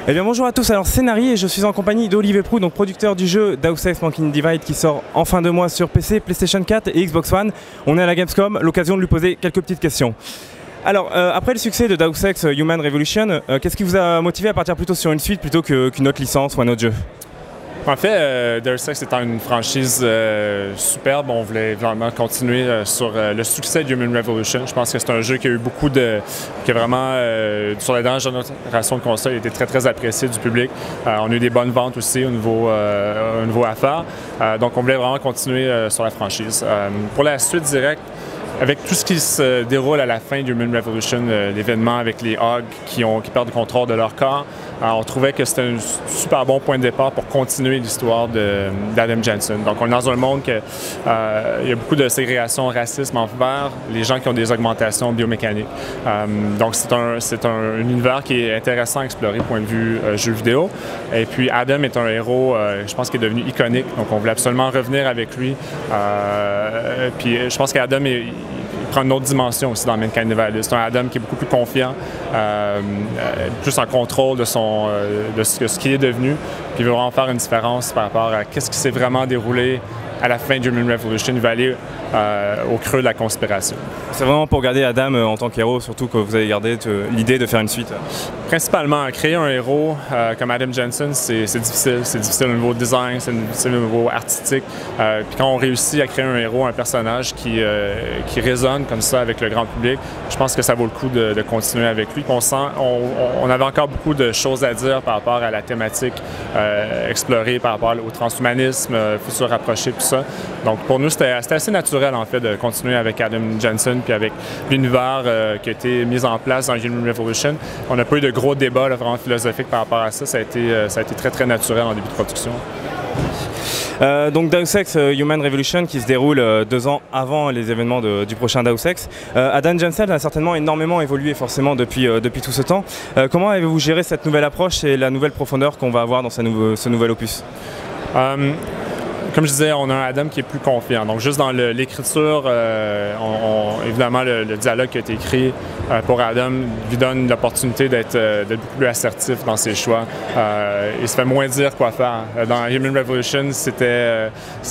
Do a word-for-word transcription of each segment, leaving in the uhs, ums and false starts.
Eh bien bonjour à tous, alors c'est Nari et je suis en compagnie d'Olivier Prou, donc producteur du jeu Deus Ex Mankind Divided qui sort en fin de mois sur P C, PlayStation quatre et Xbox One. On est à la Gamescom, l'occasion de lui poser quelques petites questions. Alors, euh, après le succès de Deus Ex Human Revolution, euh, qu'est-ce qui vous a motivé à partir plutôt sur une suite plutôt que, qu'une autre licence ou un autre jeu? En fait, euh, Deus Ex étant une franchise euh, superbe, on voulait vraiment continuer euh, sur euh, le succès de Human Revolution. Je pense que c'est un jeu qui a eu beaucoup de... qui a vraiment, euh, sur la dernière génération de consoles, a été très très apprécié du public. Euh, on a eu des bonnes ventes aussi au niveau, euh, au niveau affaires. Euh, donc on voulait vraiment continuer euh, sur la franchise. Euh, pour la suite directe, avec tout ce qui se déroule à la fin de Human Revolution, euh, l'événement avec les Hogs qui, ont, qui perdent le contrôle de leur corps, alors, on trouvait que c'était un super bon point de départ pour continuer l'histoire d'Adam Jensen. Donc, on est dans un monde où euh, il y a beaucoup de ségrégation, racisme envers les gens qui ont des augmentations biomécaniques. Euh, donc, c'est un, c'est un, un univers qui est intéressant à explorer du point de vue euh, jeu vidéo. Et puis, Adam est un héros, euh, je pense, qui est devenu iconique. Donc, on voulait absolument revenir avec lui. Euh, puis, je pense qu'Adam est... Il prend une autre dimension aussi dans Mankind Divided. C'est un Adam qui est beaucoup plus confiant, euh, plus en contrôle de, son, euh, de ce, ce qu'il est devenu, puis il veut vraiment faire une différence par rapport à qu'est-ce qui s'est vraiment déroulé à la fin de Human Revolution. Il va aller euh, au creux de la conspiration. C'est vraiment pour garder Adam euh, en tant qu'héros, surtout que vous avez gardé l'idée de faire une suite? Principalement, créer un héros euh, comme Adam Jensen, c'est difficile. C'est difficile au niveau design, c'est difficile au niveau artistique. Euh, puis quand on réussit à créer un héros, un personnage qui, euh, qui résonne comme ça avec le grand public, je pense que ça vaut le coup de, de continuer avec lui. On, sent, on, on avait encore beaucoup de choses à dire par rapport à la thématique euh, explorée, par rapport au transhumanisme, euh, futur rapproché, tout ça. Donc pour nous, c'était assez naturel en fait de continuer avec Adam Jensen puis avec l'univers euh, qui a été mis en place dans Human Revolution. On n'a pas eu de gros débats là, vraiment philosophiques par rapport à ça. Ça a été, euh, ça a été très très naturel en début de production. Euh, donc Deus Ex euh, Human Revolution qui se déroule euh, deux ans avant les événements de, du prochain Deus Ex. Euh, Adam Jensen a certainement énormément évolué forcément depuis, euh, depuis tout ce temps. Euh, comment avez-vous géré cette nouvelle approche et la nouvelle profondeur qu'on va avoir dans ce, nouveau, ce nouvel opus? Um... Comme je disais, on a un Adam qui est plus confiant. Donc, juste dans l'écriture, euh, on, on, évidemment, le, le dialogue qui a été écrit euh, pour Adam lui donne l'opportunité d'être euh, beaucoup plus assertif dans ses choix. Euh, il se fait moins dire quoi faire. Dans Human Revolution, c'était euh,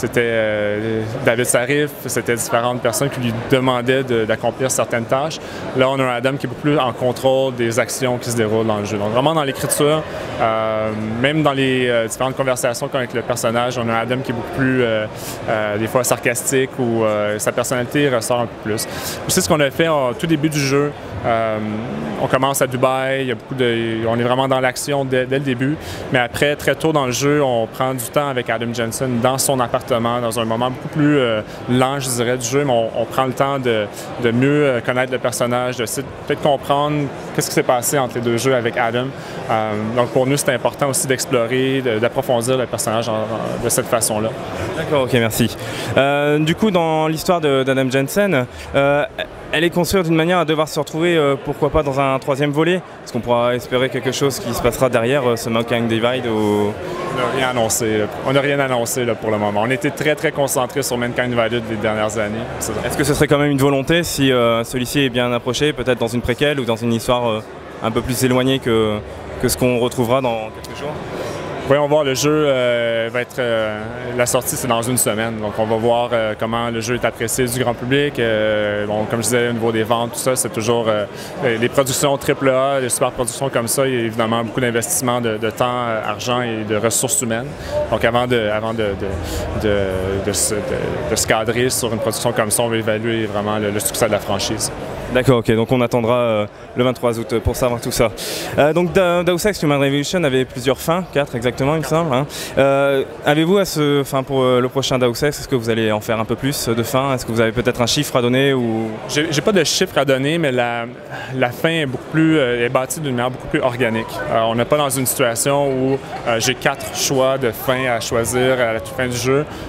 euh, David Sarif, c'était différentes personnes qui lui demandaient d'accomplir de, certaines tâches. Là, on a un Adam qui est beaucoup plus en contrôle des actions qui se déroulent dans le jeu. Donc, vraiment dans l'écriture, euh, même dans les euh, différentes conversations avec le personnage, on a un Adam qui est beaucoup plus, euh, euh, des fois, sarcastique ou euh, sa personnalité ressort un peu plus. Aussi, ce qu'on a fait au tout début du jeu, euh, on commence à Dubaï, il y a beaucoup de, on est vraiment dans l'action dès, dès le début, mais après, très tôt dans le jeu, on prend du temps avec Adam Jensen dans son appartement, dans un moment beaucoup plus euh, lent, je dirais, du jeu, mais on, on prend le temps de, de mieux connaître le personnage, de peut-être comprendre qu'est-ce qui s'est passé entre les deux jeux avec Adam. Euh, donc pour nous, c'est important aussi d'explorer, d'approfondir le personnage en, en, de cette façon-là. D'accord, ok, merci. Euh, du coup, dans l'histoire d'Adam Jensen, euh, elle est construite d'une manière à devoir se retrouver, euh, pourquoi pas, dans un troisième volet? Est-ce qu'on pourra espérer quelque chose qui se passera derrière euh, ce Mankind Divided ou... On n'a rien annoncé. On n'a rien annoncé là, pour le moment. On était très, très concentrés sur Mankind Divided les dernières années. Est-ce que ce serait quand même une volonté, si euh, celui-ci est bien approché, peut-être dans une préquelle ou dans une histoire euh, un peu plus éloignée que, que ce qu'on retrouvera dans quelques jours? Voyons voir, le jeu euh, va être... Euh, la sortie, c'est dans une semaine. Donc, on va voir euh, comment le jeu est apprécié du grand public. Euh, bon, comme je disais, au niveau des ventes, tout ça, c'est toujours... Euh, les productions triple A, les super productions comme ça, il y a évidemment beaucoup d'investissement de, de temps, argent et de ressources humaines. Donc, avant de, avant de, de, de, de, se, de, de se cadrer sur une production comme ça, on va évaluer vraiment le, le succès de la franchise. D'accord, ok, donc on attendra euh, le vingt-trois août pour savoir tout ça. Euh, donc Deus Ex Human Revolution avait plusieurs fins, quatre exactement il me semble. Hein. Euh, Avez-vous à ce, fin, pour euh, le prochain Deus Ex, est-ce que vous allez en faire un peu plus de fins? Est-ce que vous avez peut-être un chiffre à donner ou... J'ai pas de chiffre à donner, mais la, la fin est beaucoup plus, euh, est bâtie d'une manière beaucoup plus organique. Euh, on n'est pas dans une situation où euh, j'ai quatre choix de fin à choisir à la toute fin du jeu.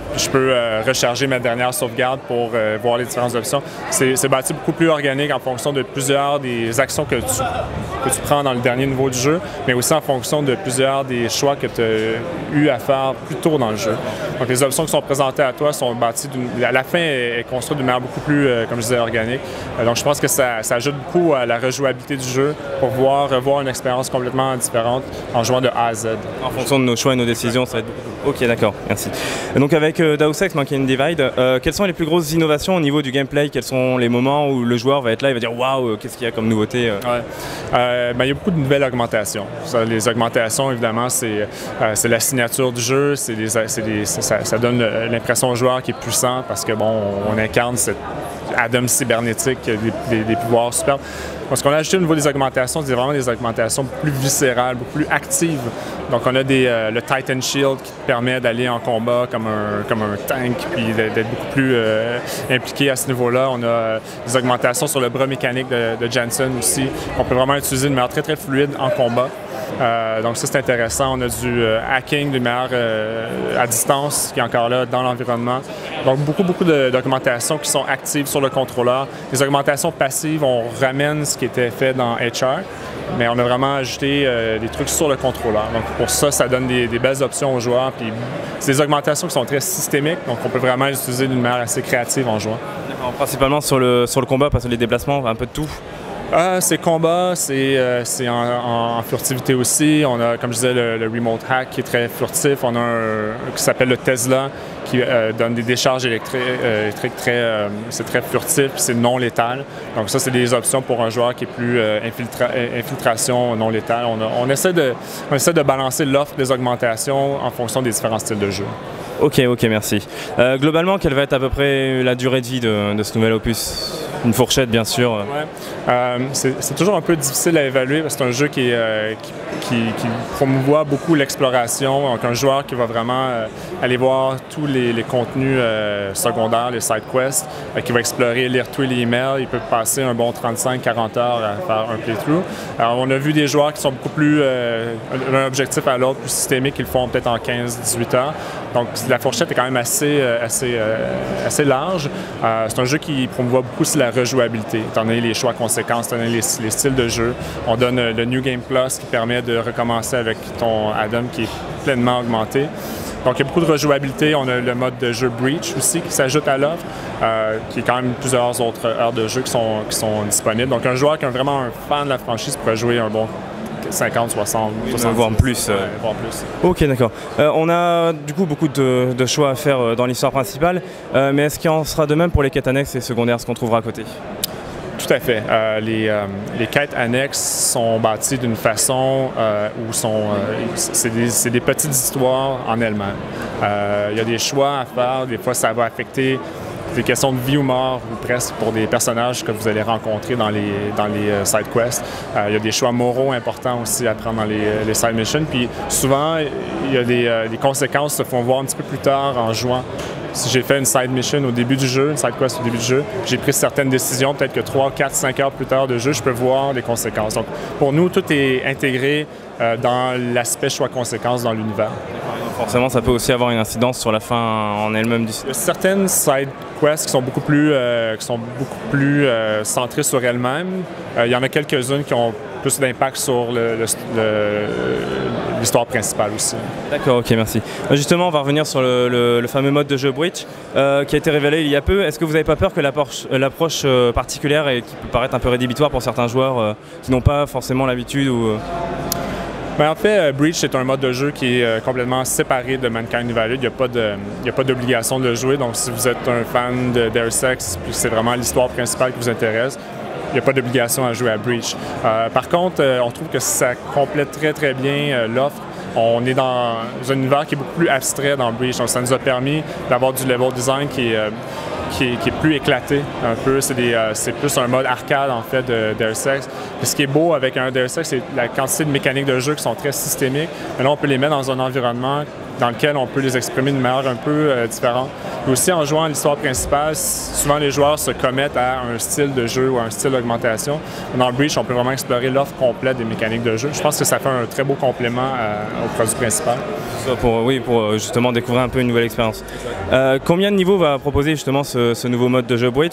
puis je peux euh, recharger ma dernière sauvegarde pour euh, voir les différentes options. C'est bâti beaucoup plus organique en fonction de plusieurs des actions que tu, que tu prends dans le dernier niveau du jeu, mais aussi en fonction de plusieurs des choix que tu as eu à faire plus tôt dans le jeu. Donc les options qui sont présentées à toi sont bâties, à la fin est, est construite d'une manière beaucoup plus, euh, comme je disais, organique. Euh, donc je pense que ça, ça ajoute beaucoup à la rejouabilité du jeu pour voir, revoir une expérience complètement différente en jouant de A à Z. En fonction de nos choix et nos décisions, ça va être beaucoup. Ok, d'accord, merci. Donc avec euh, Deus Ex Machina Divide, euh, quelles sont les plus grosses innovations au niveau du gameplay? Quels sont les moments où le joueur va être là et va dire waouh, qu'est-ce qu'il y a comme nouveauté? euh... Ouais. euh, ben, il y a beaucoup de nouvelles augmentations. Ça, les augmentations, évidemment, c'est euh, la signature du jeu, c'est des, des, ça, ça donne l'impression au joueur qui est puissant parce que bon, on incarne cette Adam cybernétique, des, des, des pouvoirs superbes. Ce qu'on a ajouté au niveau des augmentations, c'est vraiment des augmentations plus viscérales, beaucoup plus actives. Donc, on a des, euh, le Titan Shield qui te permet d'aller en combat comme un, comme un tank, puis d'être beaucoup plus euh, impliqué à ce niveau-là. On a euh, des augmentations sur le bras mécanique de, de Jensen aussi, qu'on peut vraiment utiliser de manière très, très fluide en combat. Euh, donc ça, c'est intéressant. On a du euh, hacking d'une manière euh, à distance qui est encore là dans l'environnement. Donc beaucoup, beaucoup d'augmentations qui sont actives sur le contrôleur. Les augmentations passives, on ramène ce qui était fait dans H R, mais on a vraiment ajouté euh, des trucs sur le contrôleur. Donc pour ça, ça donne des, des belles options aux joueurs. Puis c'est des augmentations qui sont très systémiques, donc on peut vraiment les utiliser d'une manière assez créative en jouant. Principalement sur le, sur le combat, parce que les déplacements, un peu de tout. Ah, c'est combat, c'est euh, en, en, en furtivité aussi. On a, comme je disais, le, le remote hack qui est très furtif. On a un, un qui s'appelle le Tesla qui euh, donne des décharges électriques, euh, électriques très, euh, c'est très furtif, puis c'est non létal. Donc ça, c'est des options pour un joueur qui est plus euh, infiltra infiltration non létale. On, a, on, essaie de, on essaie de balancer l'offre des augmentations en fonction des différents styles de jeu. Ok, ok, merci. Euh, globalement, quelle va être à peu près la durée de vie de, de ce nouvel opus? Une fourchette, bien sûr. Ouais. Euh, c'est toujours un peu difficile à évaluer parce que c'est un jeu qui, est, euh, qui, qui, qui promouvoit beaucoup l'exploration. Donc, un joueur qui va vraiment euh, aller voir tous les, les contenus euh, secondaires, les side quests, euh, qui va explorer, lire tous les emails. Il peut passer un bon trente-cinq à quarante heures à faire un playthrough. Alors, on a vu des joueurs qui sont beaucoup plus euh, d'un objectif à l'autre, plus systémique, qui le font peut-être en quinze à dix-huit heures. Donc, la fourchette est quand même assez, assez, euh, assez large. Euh, c'est un jeu qui promouvoit beaucoup aussi la rejouabilité, étant donné les choix conséquences, étant donné les, les styles de jeu. On donne euh, le New Game Plus qui permet de recommencer avec ton Adam qui est pleinement augmenté. Donc, il y a beaucoup de rejouabilité. On a le mode de jeu Breach aussi qui s'ajoute à l'offre, euh, qui est quand même plusieurs autres heures de jeu qui sont, qui sont disponibles. Donc, un joueur qui est vraiment un fan de la franchise pourrait jouer un bon cinquante, soixante, soixante, voire plus. Euh... Ouais, voire plus. Ok, d'accord. Euh, on a du coup beaucoup de, de choix à faire dans l'histoire principale, euh, mais est-ce qu'il en sera de même pour les quêtes annexes et secondaires, ce qu'on trouvera à côté? Tout à fait. Euh, les, euh, les quêtes annexes sont bâties d'une façon euh, où sont, euh, c'est des, des petites histoires en elles-mêmes. Euh, il y a des choix à faire, des fois ça va affecter des questions de vie ou mort, ou presque, pour des personnages que vous allez rencontrer dans les, dans les uh, side quests. Euh, il y a des choix moraux importants aussi à prendre dans les, les side missions. Puis souvent, il y a des, euh, des conséquences qui se font voir un petit peu plus tard en jouant. Si j'ai fait une side mission au début du jeu, une side quest au début du jeu, j'ai pris certaines décisions, peut-être que trois, quatre, cinq heures plus tard de jeu, je peux voir les conséquences. Donc, pour nous, tout est intégré euh, dans l'aspect choix-conséquences dans l'univers. Forcément, ça peut aussi avoir une incidence sur la fin en elle-même du site. Il y a certaines side quests qui sont beaucoup plus, euh, qui sont beaucoup plus euh, centrées sur elles-mêmes. Euh, il y en a quelques-unes qui ont plus d'impact sur l'histoire principale aussi. D'accord, ok, merci. Justement, on va revenir sur le, le, le fameux mode de jeu Breach euh, qui a été révélé il y a peu. Est-ce que vous n'avez pas peur que l'approche euh, particulière et qui peut paraître un peu rédhibitoire pour certains joueurs euh, qui n'ont pas forcément l'habitude ou euh... Ben, en fait, Breach est un mode de jeu qui est euh, complètement séparé de Mankind Divided. Il n'y a pas d'obligation de, de jouer. Donc, si vous êtes un fan de Deus Ex, puis c'est vraiment l'histoire principale qui vous intéresse, il n'y a pas d'obligation à jouer à Breach. Euh, par contre, euh, on trouve que ça complète très, très bien euh, l'offre. On est dans un univers qui est beaucoup plus abstrait dans Breach. Donc, ça nous a permis d'avoir du level design qui est, euh, qui est, qui est plus éclaté un peu. C'est euh, plus un mode arcade en fait de Deus Ex. Puis ce qui est beau avec un Deus Ex, c'est la quantité de mécaniques de jeu qui sont très systémiques. Mais là, on peut les mettre dans un environnement dans lequel on peut les exprimer d'une manière un peu euh, différente. Et aussi, en jouant à l'histoire principale, souvent les joueurs se commettent à un style de jeu ou à un style d'augmentation. Dans Breach, on peut vraiment explorer l'offre complète des mécaniques de jeu. Je pense que ça fait un très beau complément à, au produit principal. Pour, oui, pour justement découvrir un peu une nouvelle expérience. Euh, combien de niveaux va proposer justement ce, ce nouveau mode de jeu Breach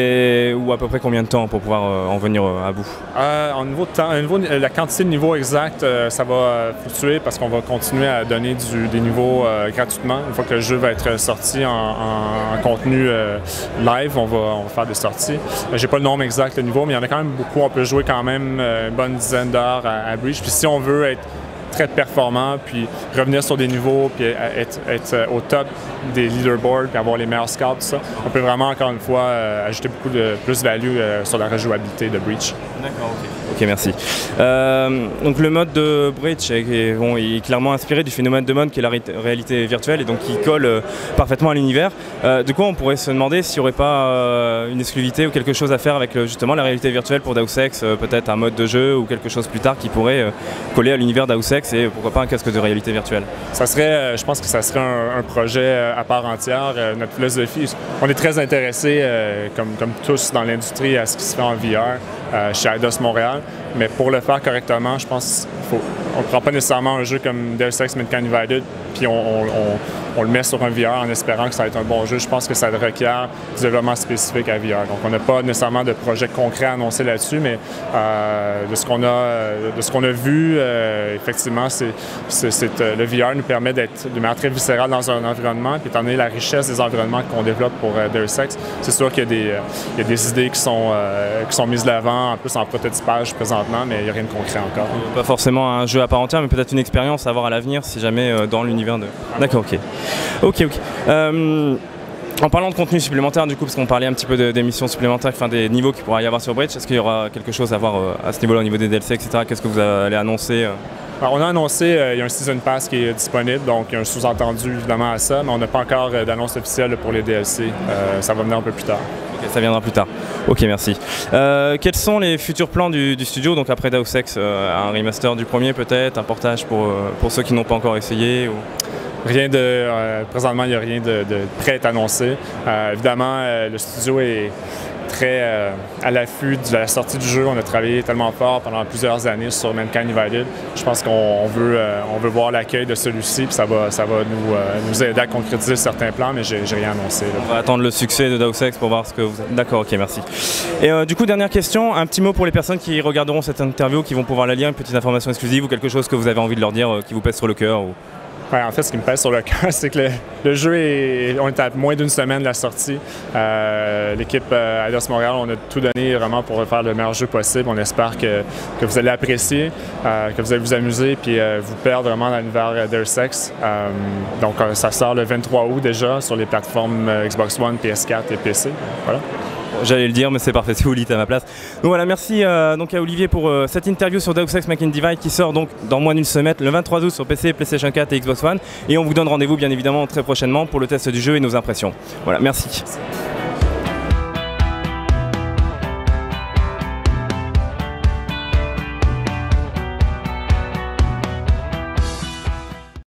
et ou à peu près combien de temps pour pouvoir euh, en venir euh, à bout? Euh, en niveau de temps, niveau, la quantité de niveaux exacts, euh, ça va fluctuer parce qu'on va continuer à donner du, des niveaux euh, gratuitement. Une fois que le jeu va être sorti en, en, en contenu euh, live, on va, on va faire des sorties. Euh, J'ai pas le nombre exact de niveau, mais il y en a quand même beaucoup. On peut jouer quand même euh, une bonne dizaine d'heures à, à Breach. Puis si on veut être très performant, puis revenir sur des niveaux, puis être, être au top des leaderboards, puis avoir les meilleurs scores, tout ça, on peut vraiment, encore une fois, euh, ajouter beaucoup de plus-value euh, sur la rejouabilité de Breach. D'accord, ok. Ok, merci. Euh, donc le mode de Breach est, bon, il est clairement inspiré du phénomène de mode qui est la ré réalité virtuelle et donc qui colle euh, parfaitement à l'univers. Euh, du coup, on pourrait se demander s'il n'y aurait pas euh, une exclusivité ou quelque chose à faire avec le, justement la réalité virtuelle pour Deus Ex, euh, peut-être un mode de jeu ou quelque chose plus tard qui pourrait euh, coller à l'univers Deus Ex et pourquoi pas un casque de réalité virtuelle. Ça serait, euh, je pense que ça serait un, un projet euh, à part entière. Euh, notre philosophie, on est très intéressés, euh, comme, comme tous dans l'industrie, à ce qui se fait en V R euh, chez Eidos Montréal. Mais pour le faire correctement, je pense qu'il faut. On ne prend pas nécessairement un jeu comme Deus Ex Mankind Divided, puis on, on, on, on le met sur un V R en espérant que ça va être un bon jeu. Je pense que ça requiert du développement spécifique à V R. Donc, on n'a pas nécessairement de projet concret à annoncer là-dessus, mais euh, de ce qu'on a, de ce qu'on a vu, euh, effectivement, c'est, c'est, c'est, euh, le V R nous permet d'être de manière très viscérale dans un environnement. Puis, étant donné la richesse des environnements qu'on développe pour euh, Deus Ex, c'est sûr qu'il y a des, euh, il y a des idées qui sont, euh, qui sont mises de l'avant, en plus en prototypage présentement, mais il n'y a rien de concret encore. Pas forcément un jeu à part entière, mais peut-être une expérience à avoir à l'avenir si jamais euh, dans l'univers de... D'accord, ok. Ok, ok. Euh, en parlant de contenu supplémentaire, du coup, parce qu'on parlait un petit peu de, des missions supplémentaires, enfin des niveaux qu'il pourra y avoir sur Breach, est-ce qu'il y aura quelque chose à voir euh, à ce niveau-là au niveau des D L C, et cetera. Qu'est-ce que vous allez annoncer euh... Alors, on a annoncé, euh, il y a un Season Pass qui est disponible, donc il y a un sous-entendu évidemment à ça, mais on n'a pas encore euh, d'annonce officielle pour les D L C. Euh, ça va venir un peu plus tard. Okay, ça viendra plus tard. Ok, merci. Euh, quels sont les futurs plans du, du studio, donc après Deus Ex, euh, un remaster du premier peut-être, un portage pour, euh, pour ceux qui n'ont pas encore essayé ou... Rien de. Euh, présentement, il n'y a rien de, de prêt à annoncer. Euh, évidemment, euh, le studio est très euh, à l'affût de la sortie du jeu. On a travaillé tellement fort pendant plusieurs années sur Mankind Divided. Je pense qu'on veut, euh, on veut voir l'accueil de celui-ci, puis ça va, ça va nous, euh, nous aider à concrétiser certains plans, mais j'ai rien annoncé. Là. On va attendre le succès de Deus Ex pour voir ce que vous... D'accord, ok, merci. Et euh, du coup, dernière question, un petit mot pour les personnes qui regarderont cette interview, qui vont pouvoir la lire, une petite information exclusive ou quelque chose que vous avez envie de leur dire, euh, qui vous pèse sur le cœur ou... Ouais, en fait, ce qui me pèse sur le cœur, c'est que le, le jeu est. On est à moins d'une semaine de la sortie. Euh, L'équipe euh, Eidos Montréal, on a tout donné vraiment pour faire le meilleur jeu possible. On espère que, que vous allez apprécier, euh, que vous allez vous amuser puis euh, vous perdre vraiment dans l'univers Deus Ex. Euh, donc, euh, ça sort le vingt-trois août déjà sur les plateformes euh, Xbox One, P S quatre et P C. Voilà. J'allais le dire, mais c'est parfait, c'est Oulit à ma place. Donc voilà, merci euh, donc à Olivier pour euh, cette interview sur Deus Ex Mankind Divided qui sort donc dans moins d'une semaine, le vingt-trois août sur P C, PlayStation quatre et Xbox One. Et on vous donne rendez-vous bien évidemment très prochainement pour le test du jeu et nos impressions. Voilà, merci. Merci.